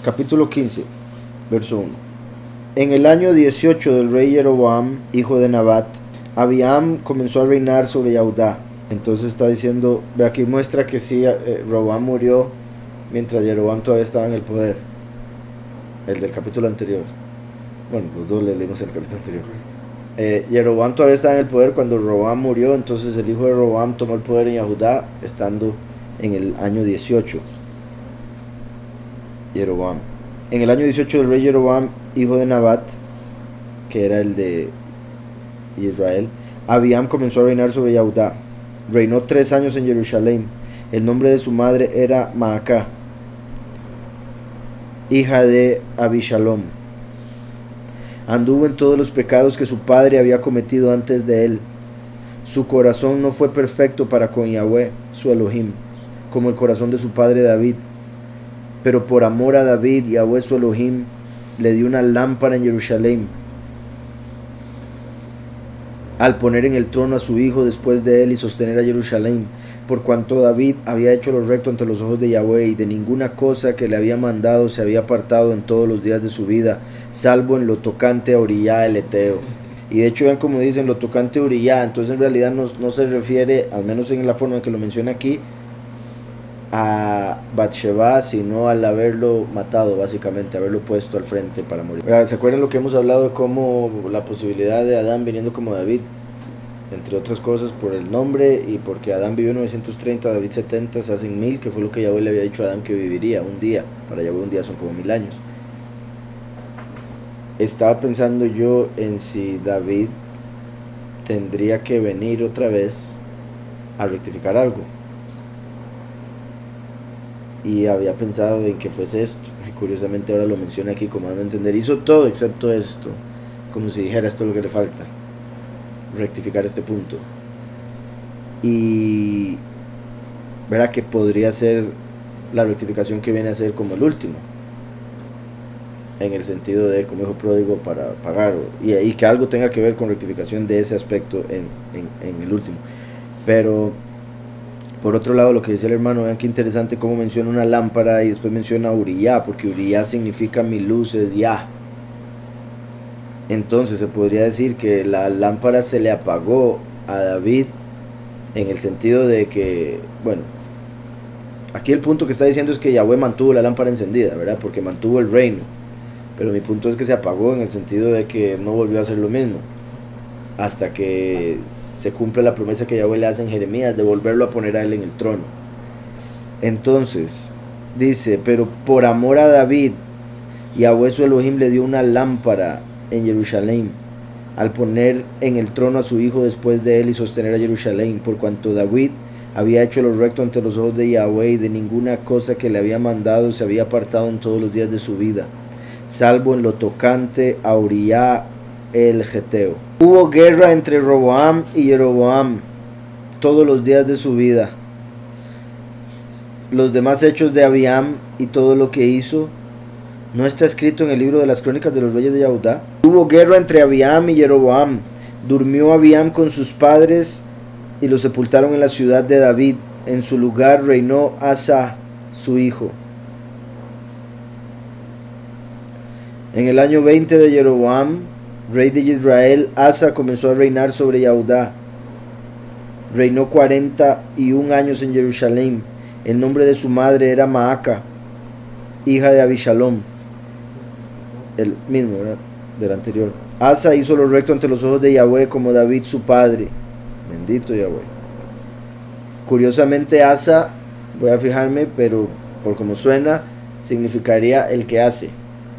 capítulo 15, verso 1. En el año 18 del rey Jeroboam, hijo de Nabat, Abiam comenzó a reinar sobre Yahudá. Entonces está diciendo, ve aquí muestra que sí, Roboam murió mientras Jeroboam todavía estaba en el poder. El del capítulo anterior. Bueno, los dos le leímos en el capítulo anterior. Jeroboam todavía estaba en el poder cuando Roboam murió, entonces el hijo de Roboam tomó el poder en Yahudá estando en el año 18. Jeroboam. En el año 18 del rey Jeroboam, hijo de Nabat, que era el de Israel, Abiam comenzó a reinar sobre Yahudá. Reinó 3 años en Jerusalén. El nombre de su madre era Maacá, hija de Abishalom. Anduvo en todos los pecados que su padre había cometido antes de él. Su corazón no fue perfecto para con Yahweh, su Elohim, como el corazón de su padre David. Pero por amor a David, Yahweh su Elohim le dio una lámpara en Jerusalén, al poner en el trono a su hijo después de él y sostener a Jerusalén, por cuanto David había hecho lo recto ante los ojos de Yahweh, y de ninguna cosa que le había mandado se había apartado en todos los días de su vida, salvo en lo tocante a Uriah el Eteo. Y de hecho vean como dicen lo tocante a Uriah, entonces en realidad no se refiere, al menos en la forma en que lo menciona aquí, a Bathsheba, sino al haberlo matado, básicamente, haberlo puesto al frente para morir. ¿Se acuerdan lo que hemos hablado de cómo la posibilidad de Adán viniendo como David, entre otras cosas por el nombre y porque Adán vivió 930, David 70, se hacen 1000, que fue lo que Yahweh le había dicho a Adán que viviría un día? Para Yahweh un día son como 1000 años. Estaba pensando yo en si David tendría que venir otra vez a rectificar algo, y había pensado en que fuese esto, y curiosamente ahora lo menciona aquí como dando a entender, hizo todo excepto esto, como si dijera esto es lo que le falta, rectificar este punto. Y verá que podría ser la rectificación que viene a ser como el último, en el sentido de como hijo pródigo para pagar, y que algo tenga que ver con rectificación de ese aspecto en el último. Pero por otro lado, lo que decía el hermano, vean qué interesante cómo menciona una lámpara y después menciona Uriah, porque Uriah significa mi luz es ya. Entonces se podría decir que la lámpara se le apagó a David, en el sentido de que, bueno, aquí el punto que está diciendo es que Yahweh mantuvo la lámpara encendida, ¿verdad? Porque mantuvo el reino. Pero mi punto es que se apagó en el sentido de que no volvió a hacer lo mismo hasta que se cumple la promesa que Yahweh le hace en Jeremías de volverlo a poner a él en el trono. Entonces dice, pero por amor a David, Yahweh su Elohim le dio una lámpara en Jerusalén, al poner en el trono a su hijo después de él y sostener a Jerusalén, por cuanto David había hecho lo recto ante los ojos de Yahweh, y de ninguna cosa que le había mandado se había apartado en todos los días de su vida, salvo en lo tocante a Uriah el Geteo. Hubo guerra entre Roboam y Jeroboam todos los días de su vida. Los demás hechos de Abiam y todo lo que hizo no está escrito en el libro de las crónicas de los reyes de Yahudá. Hubo guerra entre Abiam y Jeroboam. Durmió Abiam con sus padres y lo sepultaron en la ciudad de David. En su lugar reinó Asa, su hijo. En el año 20 de Jeroboam, rey de Israel, Asa comenzó a reinar sobre Yahudá. Reinó 41 años en Jerusalén. El nombre de su madre era Maacá, hija de Abishalom, el mismo, ¿verdad?, del anterior. Asa hizo lo recto ante los ojos de Yahweh como David su padre. Bendito Yahweh. Curiosamente Asa, voy a fijarme, pero por como suena, significaría el que hace.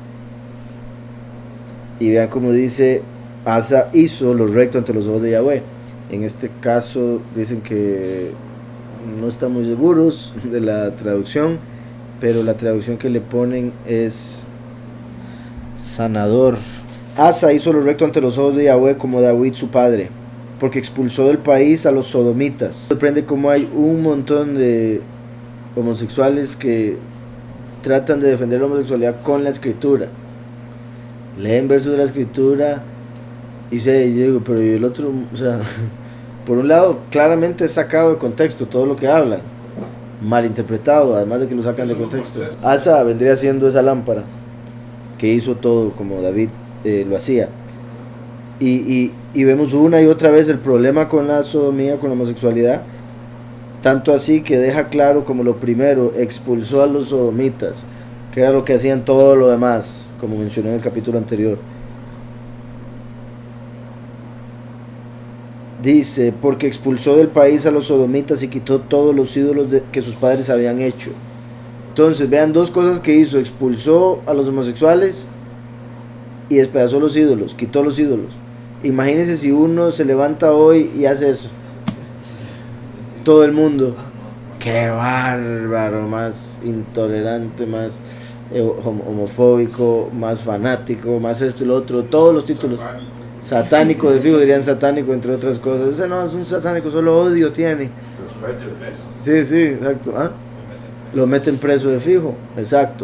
Y vean como dice, Asa hizo lo recto ante los ojos de Yahweh. En este caso dicen que no están muy seguros de la traducción, pero la traducción que le ponen es sanador. Asa hizo lo recto ante los ojos de Yahweh como David su padre, porque expulsó del país a los sodomitas. Sorprende cómo hay un montón de homosexuales que tratan de defender la homosexualidad con la escritura. Leen versos de la escritura y yo digo, pero y el otro, o sea, por un lado claramente es sacado de contexto todo lo que hablan, mal interpretado, además de que lo sacan de contexto. Asa vendría siendo esa lámpara que hizo todo como David lo hacía. Y vemos una y otra vez el problema con la sodomía, con la homosexualidad, tanto así que deja claro como lo primero, expulsó a los sodomitas, que era lo que hacían todo lo demás, como mencioné en el capítulo anterior. Dice, porque expulsó del país a los sodomitas y quitó todos los ídolos que sus padres habían hecho. Entonces, vean dos cosas que hizo: expulsó a los homosexuales y despedazó los ídolos, quitó los ídolos. Imagínense si uno se levanta hoy y hace eso. Todo el mundo, qué bárbaro, más intolerante, más homofóbico, más fanático, más esto y lo otro, todos los títulos. Satánico, de fijo dirían satánico, entre otras cosas. Ese no es un satánico, solo odio tiene. Sí, sí, exacto. ¿Ah? Lo meten preso de fijo, exacto.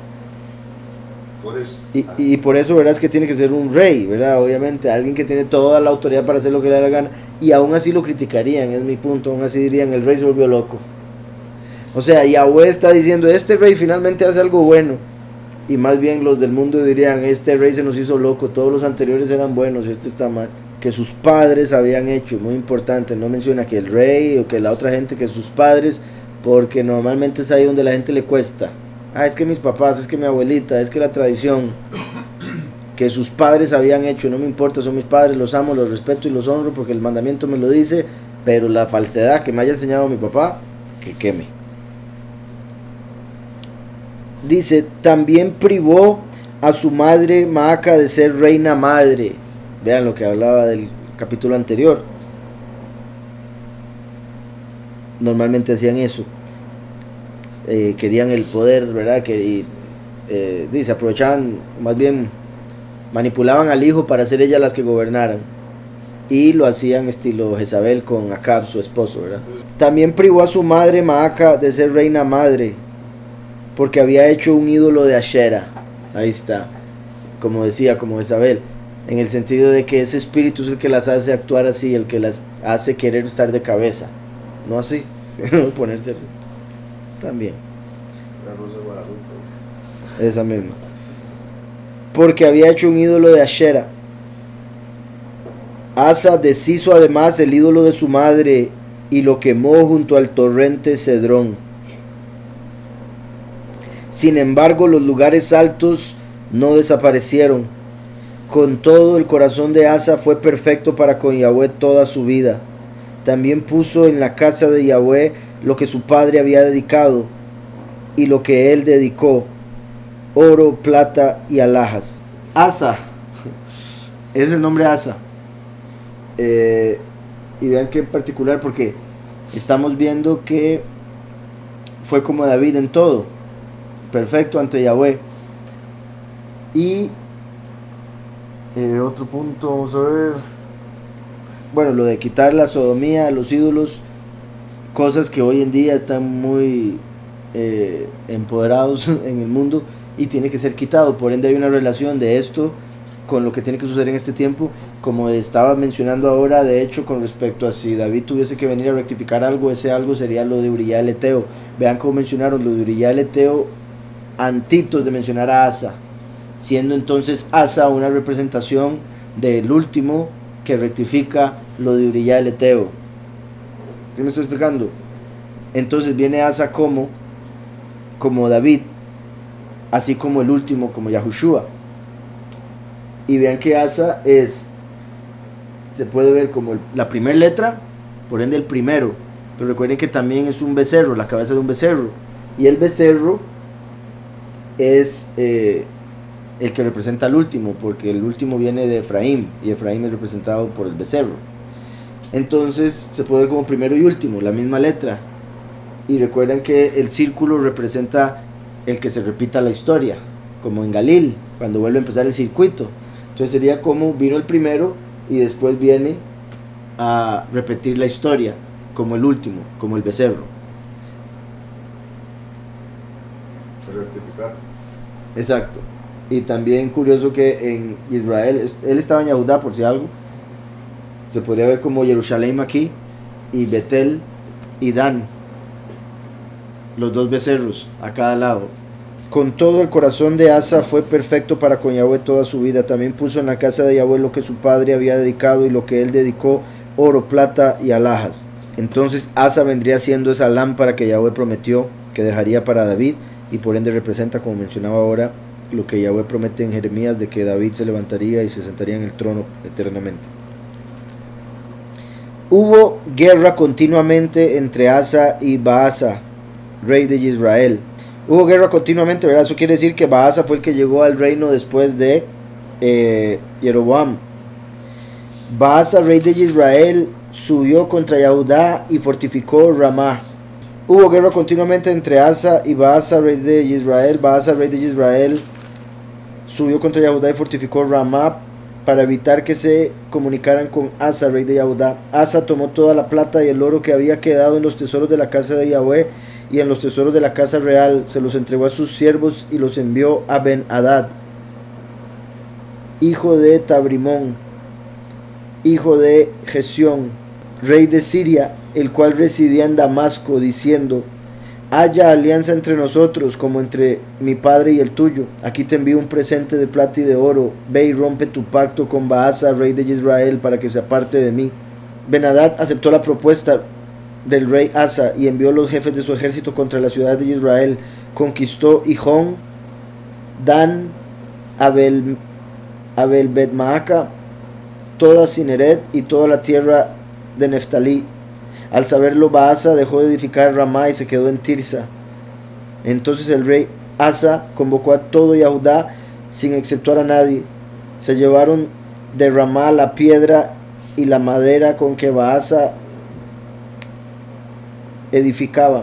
Y por eso verás que tiene que ser un rey, ¿verdad? Obviamente, alguien que tiene toda la autoridad para hacer lo que le da la gana. Y aún así lo criticarían, es mi punto. Aún así dirían, el rey se volvió loco. O sea, Yahweh está diciendo, este rey finalmente hace algo bueno. Y más bien los del mundo dirían, este rey se nos hizo loco, todos los anteriores eran buenos, este está mal. Que sus padres habían hecho, muy importante, no menciona que el rey o que la otra gente, que sus padres, porque normalmente es ahí donde la gente le cuesta. Es que mis papás, es que mi abuelita, es que la tradición. Que sus padres habían hecho, no me importa, son mis padres, los amo, los respeto y los honro porque el mandamiento me lo dice, pero la falsedad que me haya enseñado mi papá, que queme. Dice, también privó a su madre Maaca de ser reina madre. Vean lo que hablaba del capítulo anterior. Normalmente hacían eso. Querían el poder, ¿verdad? Dice, aprovechaban, más bien manipulaban al hijo para ser ellas las que gobernaran. Y lo hacían estilo Jezabel con Acab, su esposo, ¿verdad? También privó a su madre Maaca de ser reina madre, porque había hecho un ídolo de Ashera. Ahí está, como decía, como Jezabel, en el sentido de que ese espíritu es el que las hace actuar así, el que las hace querer estar de cabeza, no así, sino ponerse también. La Rosa de Guadalupe. Esa misma. Porque había hecho un ídolo de Ashera. Asa deshizo además el ídolo de su madre y lo quemó junto al torrente Cedrón. Sin embargo, los lugares altos no desaparecieron. Con todo, el corazón de Asa fue perfecto para con Yahweh toda su vida. También puso en la casa de Yahweh lo que su padre había dedicado y lo que él dedicó: oro, plata y alhajas. Asa, es el nombre Asa. Y vean que en particular, porque estamos viendo que fue como David en todo, perfecto ante Yahweh. Y otro punto, vamos a ver. Bueno, lo de quitar la sodomía, los ídolos, cosas que hoy en día están muy empoderados en el mundo y tiene que ser quitado. Por ende hay una relación de esto con lo que tiene que suceder en este tiempo, como estaba mencionando ahora, de hecho, con respecto a si David tuviese que venir a rectificar algo, ese algo sería lo de Uría el Eteo. Vean cómo mencionaron lo de Uría el Eteo antitos de mencionar a Asa, siendo entonces Asa una representación del último que rectifica lo de Uría el Eteo. ¿Sí me estoy explicando? Entonces viene Asa como David, así como el último, como Yahushua. Y vean que Asa se puede ver como la primera letra, por ende el primero, pero recuerden que también es un becerro, la cabeza de un becerro, y el becerro es el que representa al último, porque el último viene de Efraín, y Efraín es representado por el becerro. Entonces se puede ver como primero y último, la misma letra. Y recuerden que el círculo representa el que se repita la historia, como en Galil, cuando vuelve a empezar el circuito. Entonces sería como vino el primero y después viene a repetir la historia, como el último, como el becerro. Rectificar. Exacto. Y también curioso que en Israel, él estaba en Yehudá por si algo, se podría ver como Jerusalén aquí, y Betel y Dan. los dos becerros a cada lado. Con todo el corazón de Asa fue perfecto para con Yahweh toda su vida. También puso en la casa de Yahweh lo que su padre había dedicado y lo que él dedicó, oro, plata y alhajas. Entonces Asa vendría siendo esa lámpara que Yahweh prometió que dejaría para David, y por ende representa, como mencionaba ahora, lo que Yahweh promete en Jeremías, de que David se levantaría y se sentaría en el trono eternamente. Hubo guerra continuamente entre Asa y Baasa, rey de Israel. Hubo guerra continuamente, ¿verdad? Eso quiere decir que Baasa fue el que llegó al reino después de Jeroboam. Baasa, rey de Israel, subió contra Yahudá y fortificó Ramá. Hubo guerra continuamente entre Asa y Baasa, rey de Israel. Baasa, rey de Israel, subió contra Yahudá y fortificó Ramá para evitar que se comunicaran con Asa, rey de Yahudá. Asa tomó toda la plata y el oro que había quedado en los tesoros de la casa de Yahweh y en los tesoros de la casa real, se los entregó a sus siervos y los envió a Ben-Hadad, hijo de Tabrimón, hijo de Gesión, rey de Siria, el cual residía en Damasco, diciendo: haya alianza entre nosotros como entre mi padre y el tuyo. Aquí te envío un presente de plata y de oro. Ve y rompe tu pacto con Baasa, rey de Israel, para que se aparte de mí. Ben-Hadad aceptó la propuesta del rey Asa y envió los jefes de su ejército contra la ciudad de Israel. Conquistó Hijón, Dan, Abel-Bet-Maaca, toda Cineret y toda la tierra de Neftalí. Al saberlo, Baasa dejó de edificar Ramá y se quedó en Tirsa. Entonces el rey Asa convocó a todo Yahudá sin exceptuar a nadie. Se llevaron de Ramá la piedra y la madera con que Baasa edificaba.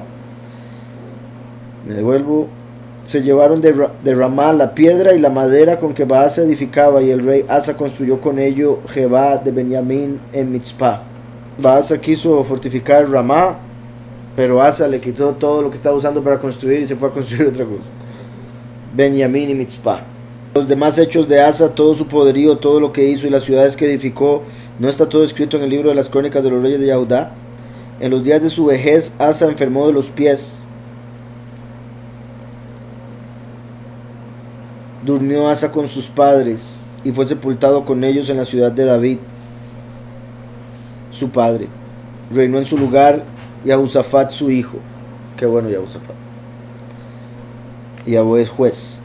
Se llevaron de Ramá la piedra y la madera con que Baasa edificaba, y el rey Asa construyó con ello Jebá de Benjamín en Mitzpah. Baasa quiso fortificar Ramá, pero Asa le quitó todo lo que estaba usando para construir y se fue a construir otra cosa. Benjamín y Mitzpah. Los demás hechos de Asa, todo su poderío, todo lo que hizo y las ciudades que edificó, ¿no está todo escrito en el libro de las crónicas de los reyes de Yahudá? En los días de su vejez, Asa enfermó de los pies. Durmió Asa con sus padres y fue sepultado con ellos en la ciudad de David, su padre. Reinó en su lugar Yahusafat, su hijo. Qué bueno Yahusafat. Yahweh es juez.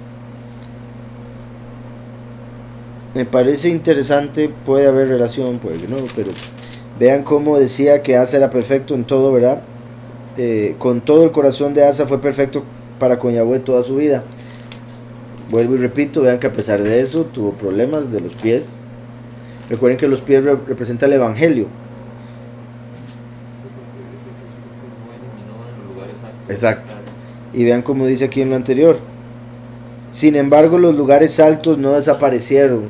Me parece interesante, puede haber relación, puede que no, pero vean cómo decía que Asa era perfecto en todo, ¿verdad? Con todo el corazón de Asa fue perfecto para con Yahweh toda su vida. Vuelvo y repito, vean que a pesar de eso tuvo problemas de los pies. Recuerden que los pies representan el evangelio. Exacto. Y vean como dice aquí en lo anterior: sin embargo, los lugares altos no desaparecieron.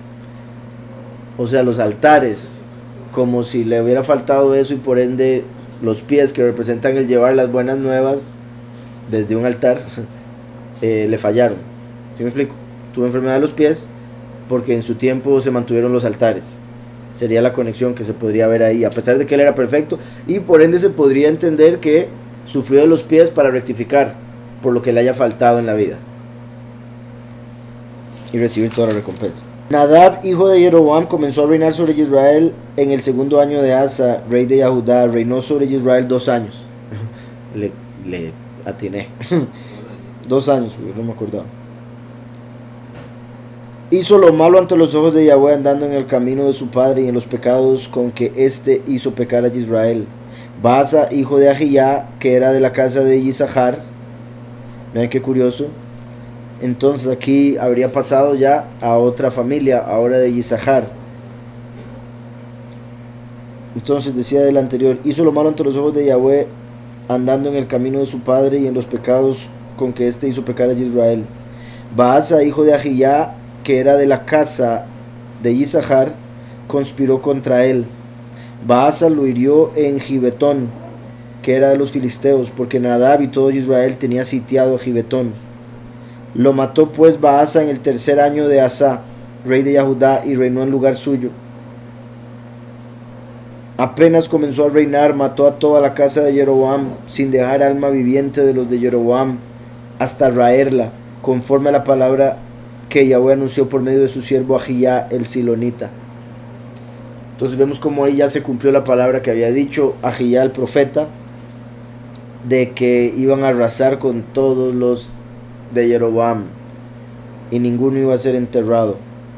O sea, los altares, como si le hubiera faltado eso, y por ende los pies, que representan el llevar las buenas nuevas desde un altar, le fallaron. ¿Sí me explico? Tuvo enfermedad de los pies porque en su tiempo se mantuvieron los altares. Sería la conexión que se podría ver ahí, a pesar de que él era perfecto, y por ende se podría entender que sufrió de los pies para rectificar por lo que le haya faltado en la vida y recibir toda la recompensa. Nadab, hijo de Jeroboam, comenzó a reinar sobre Israel en el segundo año de Asa, rey de Yahudá. Reinó sobre Israel 2 años. le atiné. 2 años, no me acordaba. Hizo lo malo ante los ojos de Yahweh, andando en el camino de su padre y en los pecados con que éste hizo pecar a Israel. Baasa, hijo de Ahiyá, que era de la casa de Isachar. Vean qué curioso. Entonces aquí habría pasado ya a otra familia, ahora de Isachar. Entonces decía del anterior: hizo lo malo ante los ojos de Yahweh, andando en el camino de su padre y en los pecados con que éste hizo pecar a Israel. Baasa, hijo de Ahiyá, que era de la casa de Isachar, conspiró contra él. Baasa lo hirió en Gibetón, que era de los filisteos, porque Nadab y todo Israel tenía sitiado a Gibetón. Lo mató pues Baasa en el 3er año de Asa, rey de Yahudá, y reinó en lugar suyo. Apenas comenzó a reinar, mató a toda la casa de Jeroboam, sin dejar alma viviente de los de Jeroboam, hasta raerla, conforme a la palabra que Yahweh anunció por medio de su siervo Ahijah el silonita. Entonces vemos como ahí ya se cumplió la palabra que había dicho Ahijah el profeta, de que iban a arrasar con todos los de Jeroboam y ninguno iba a ser enterrado.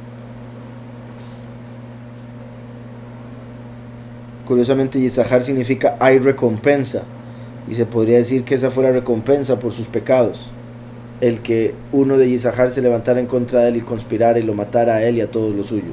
Curiosamente, Yisahar significa hay recompensa, y se podría decir que esa fue la recompensa por sus pecados, el que uno de Yisahar se levantara en contra de él y conspirara y lo matara a él y a todos los suyos.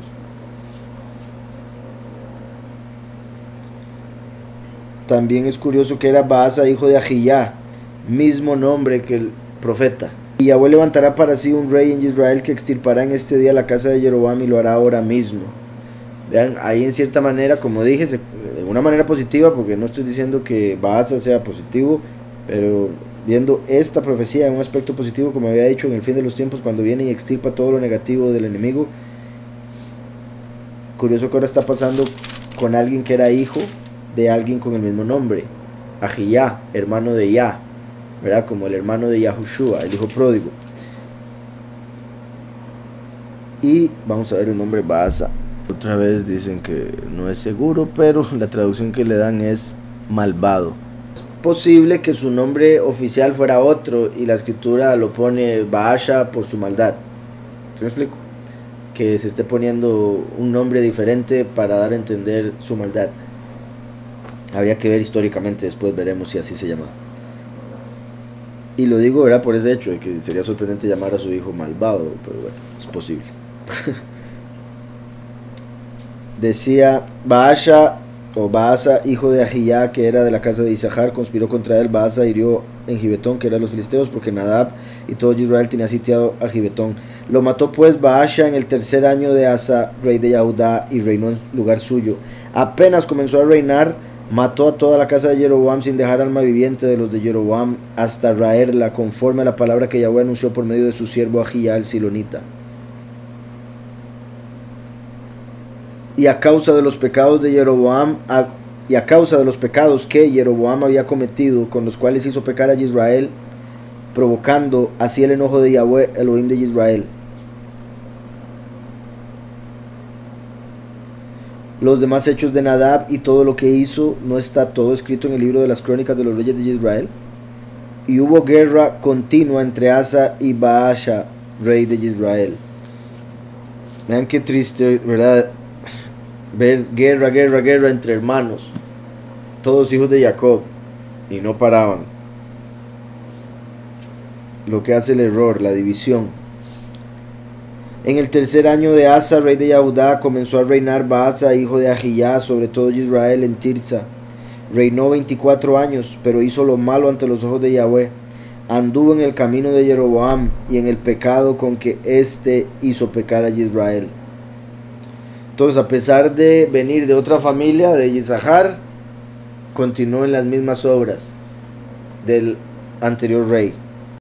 También es curioso que era Baasa, hijo de Ahijah, mismo nombre que el profeta. Y Yahweh levantará para sí un rey en Israel que extirpará en este día la casa de Jeroboam y lo hará ahora mismo. Vean, ahí en cierta manera, como dije, de una manera positiva, porque no estoy diciendo que Baasa sea positivo, pero viendo esta profecía en un aspecto positivo, como había dicho, en el fin de los tiempos, cuando viene y extirpa todo lo negativo del enemigo. Curioso que ahora está pasando con alguien que era hijo de alguien con el mismo nombre, Ahijah, hermano de Yah, ¿verdad? Como el hermano de Yahushua, el hijo pródigo. Y vamos a ver el nombre Baasa. Otra vez dicen que no es seguro, pero la traducción que le dan es malvado. Es posible que su nombre oficial fuera otro y la escritura lo pone Baasha por su maldad. ¿Sí me explico? Que se esté poniendo un nombre diferente para dar a entender su maldad. Habría que ver históricamente, después veremos si así se llama. Y lo digo, ¿verdad? Por ese hecho de que sería sorprendente llamar a su hijo malvado, pero bueno, es posible. Decía Baasha o Baasa, hijo de Ahijah, que era de la casa de Isahar, conspiró contra él. Baasa hirió en Gibetón, que era de los filisteos, porque Nadab y todo Israel tenía sitiado a Gibetón. Lo mató pues Baasha en el tercer año de Asa, rey de Yahudá, y reinó en lugar suyo. Apenas comenzó a reinar, mató a toda la casa de Jeroboam sin dejar alma viviente de los de Jeroboam, hasta raerla, conforme a la palabra que Yahweh anunció por medio de su siervo Ahijah el silonita. Y a causa de los pecados de Jeroboam, y a causa de los pecados que Jeroboam había cometido, con los cuales hizo pecar a Israel, provocando así el enojo de Yahweh, Elohim de Israel. Los demás hechos de Nadab y todo lo que hizo, ¿no está todo escrito en el libro de las crónicas de los reyes de Israel? Y hubo guerra continua entre Asa y Baasha, rey de Israel. Vean qué triste, ¿verdad? Ver guerra entre hermanos, todos hijos de Jacob, y no paraban. Lo que hace el error, la división. En el tercer año de Asa, rey de Yahudá, comenzó a reinar Baasa, hijo de Ahijah, sobre todo Israel en Tirsa. Reinó 24 años, pero hizo lo malo ante los ojos de Yahweh. Anduvo en el camino de Jeroboam y en el pecado con que éste hizo pecar a Israel. Entonces, a pesar de venir de otra familia, de Yisahar, continuó en las mismas obras del anterior rey.